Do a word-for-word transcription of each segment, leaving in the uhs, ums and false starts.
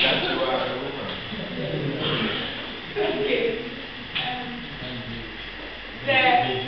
Okay. Um, the,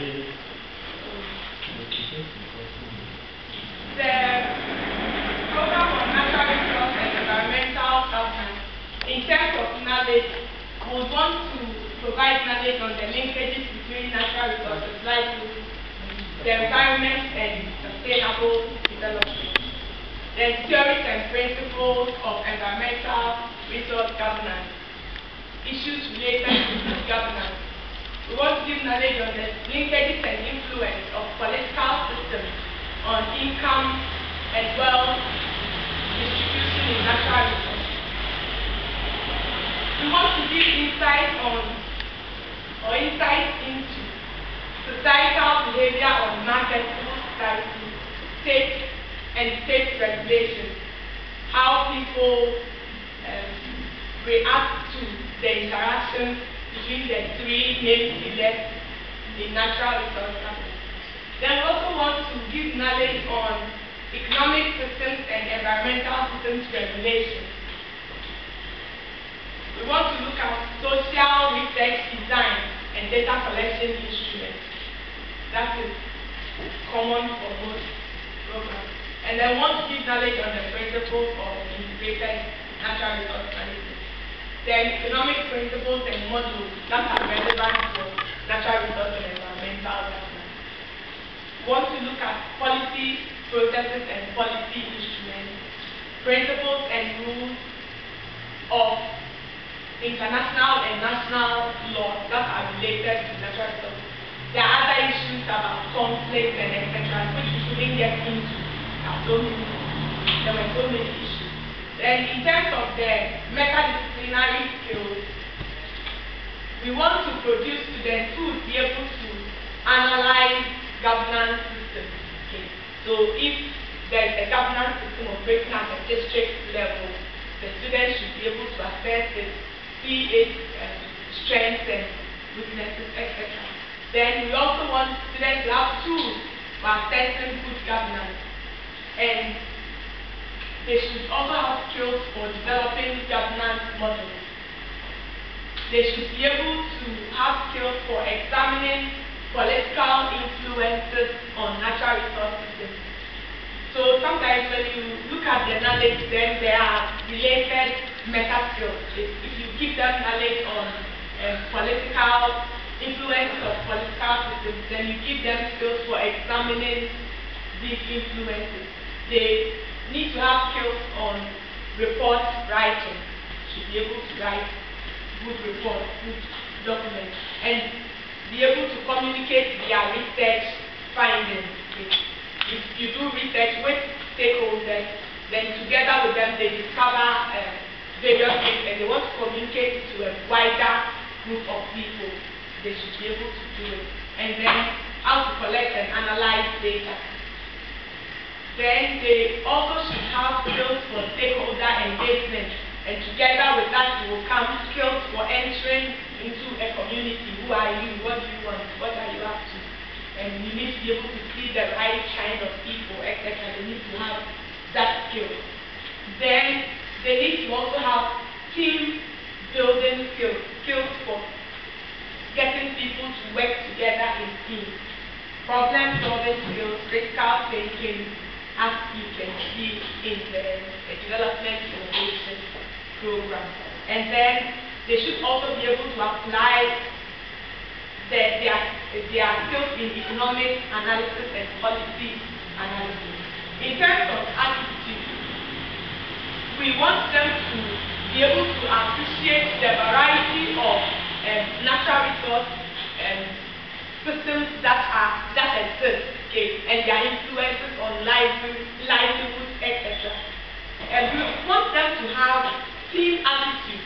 the program on natural resource and environmental governance, in terms of knowledge, would want to provide knowledge on the linkages between natural resources, livelihoods, the environment, and sustainable development. The theories and principles of environmental resource governance, issues related to good governance. We want to give knowledge on the linkages and influence of political systems on income and wealth distribution in natural resources. We want to give insight on or insight into societal behavior on market, civil society, state and state regulations, how people um, react to the interactions between the three main pillars in natural resource governance. Then we also want to give knowledge on economic systems and environmental systems regulations. We want to look at social research design and data collection instruments. That is common for most programs. And I want to give knowledge on the principles of integrated natural resource management. Then economic principles and models that are relevant for natural resource and environmental governance. We want to look at policy, processes and policy instruments, principles and rules of international and national laws that are related to natural resources. There are other issues about conflict and et cetera, which we shouldn't get into. So many, there were so many issues. Then in terms of the multidisciplinary skills, we want to produce students who would be able to analyze governance systems. Okay. So if there's a governance system operating at a district level, the students should be able to assess it, see its um, strengths and weaknesses, et cetera. Then we also want students to have tools for assessing good governance. And they should also have skills for developing governance models. They should be able to have skills for examining political influences on natural resource systems. So sometimes when you look at the knowledge, then there are related meta skills. If, if you give them knowledge on um, political influences of political systems, then you give them skills for examining these influences. They need to have skills on report writing, should be able to write good reports, good documents, and be able to communicate their research findings. If you do research with stakeholders, then together with them they discover uh, various things and they want to communicate to a wider group of people. They should be able to do it. And then how to collect and analyze data. Then they also should have skills for stakeholder engagement, and together with that will come skills for entering into a community. Who are you? What do you want? What are you up to? And you need to be able to see the right kind of people, et cetera. They need to have that skill. Then they need to also have team building skills, skills for getting people to work together in teams, problem solving skills, critical thinking, as you can see in the, the development innovation program. And then they should also be able to apply the, their, their skills in economic analysis and policy analysis. In terms of attitude, we want them to be able to appreciate the variety of um, natural resource um, systems that are that exist, okay, and their influences on livelihood, livelihoods, et cetera. And we want them to have team attitude.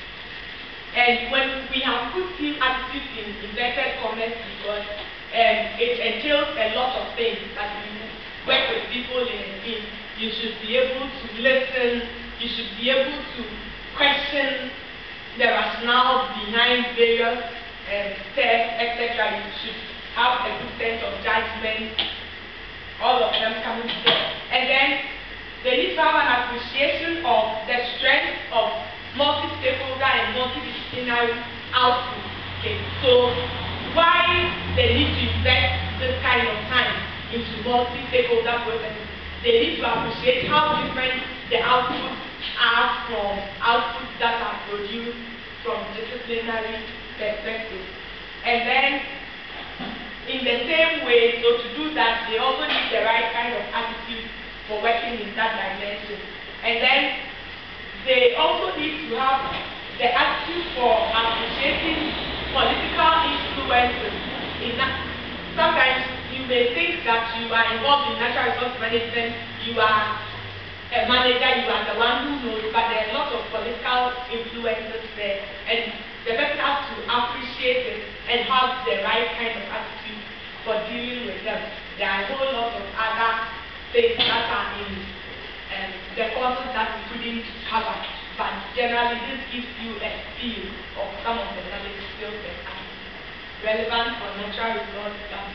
And when we have put team attitude in inverted commas, because um, it entails a lot of things that you work with people in a team. You should be able to listen. You should be able to question the rationale behind various um, steps, et cetera. You should have a good sense of judgment. All of them coming together. And then they need to have an appreciation of the strength of political processes, they need to appreciate how different the outputs are from outputs that are produced from disciplinary perspective. And then, in the same way, so to do that, they also need the right kind of attitude for working in that dimension. And then, they also need to have the attitude for appreciating political influences. In that, sometimes you may think that you are involved in natural resource management, you are a manager, you are the one who knows, but there are lots of political influences there, and the person has to appreciate it and have the right kind of attitude for dealing with them. There are a whole lot of other things that are in um, the courses that we couldn't cover, but generally this gives you a feel of some of the knowledge skills that are relevant for natural resource